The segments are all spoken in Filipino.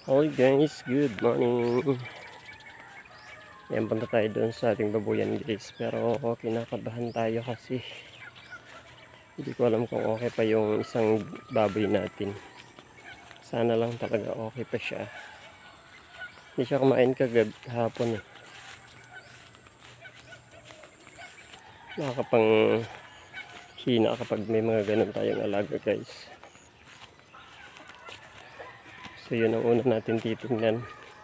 Hi guys, good morning. Yan, punta tayo doon sa ating babuyan guys. Pero kinakabahan tayo kasi hindi ko alam kung okay pa yung isang baboy natin. Sana lang talaga okay pa siya. Hindi siya kumain kahapon eh. Nakakapang hina kapag may mga ganun tayong alaga guys. So yun ang una natin titingnan.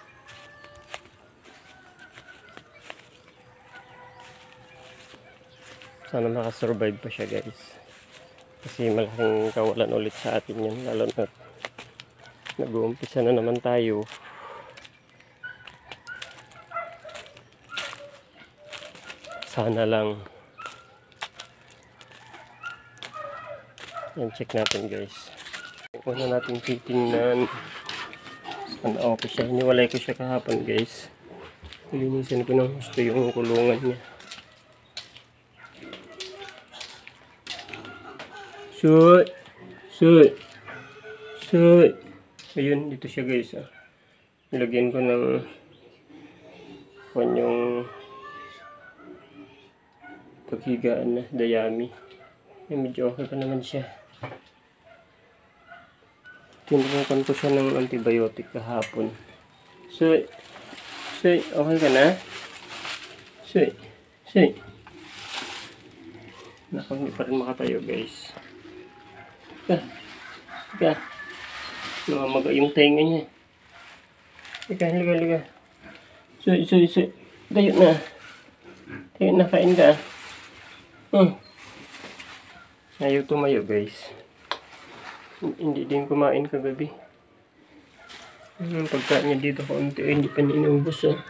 Sana makasurvive pa siya guys. Kasi malaking kawalan ulit sa atin yan. Lalo na nag-uumpisa na naman tayo. Sana lang. Yan, check natin guys. Una natin titingnan. Sana okay siya. Iniwalay ko siya kahapon guys. Linisan ko ng gusto yung kulungan niya. Shoot! Shoot! Shoot! Ayun, dito siya guys. Nilagyan ko ng kanyang paghigaan na dayami. Medyo okay pa naman siya. Tinurukan ko siya ng antibiotic kahapon. Shoot! Shoot! Okay ka na? Shoot! Shoot! Naku, hindi pa rin makatayo guys. Ika. Namamaga yung tenga niya. Ika, liga. Suy. Tayo na. Tayo na, kain ka. Ayaw tumayo guys. Hindi din kumain kagabi. Pagkain niya dito kaunti, hindi pa ninubos oh.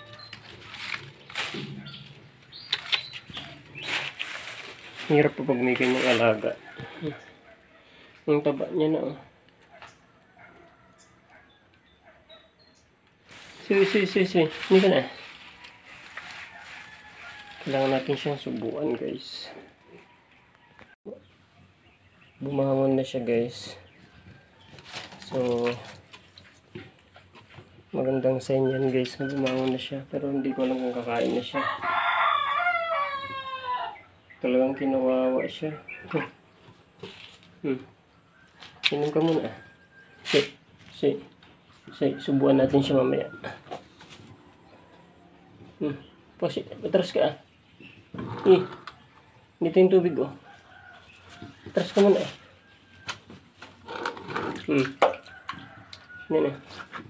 Hirap pa pag may kanyang alaga. Ang taba niya na oh. Suy. Hindi ka na. Kailangan natin siyang subuan guys. Bumangon na siya guys. So magandang sign yan guys na bumangon na siya. Pero hindi ko alam kung kakain na siya. Talagang kinawawa siya. Inom ka muna. Say. Subuan natin siya mamaya. Pasi, atras ka. Dito yung tubig oh. Atras ka muna. Yan na.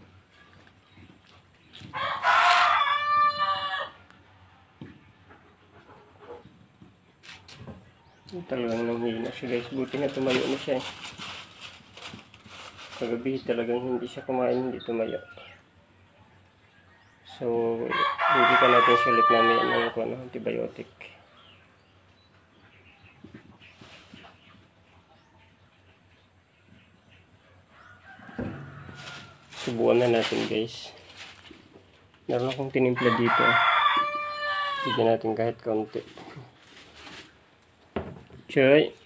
Talagang nanghihina siya guys. Buti na tumayo na siya eh. Kagabi talagang hindi siya kumain, hindi tumayo. So, hindi ka natin siya ulit namin ng antibiotic. Subukan na natin guys. Meron akong tinimpla dito. Bigyan natin kahit kaunti. Choy!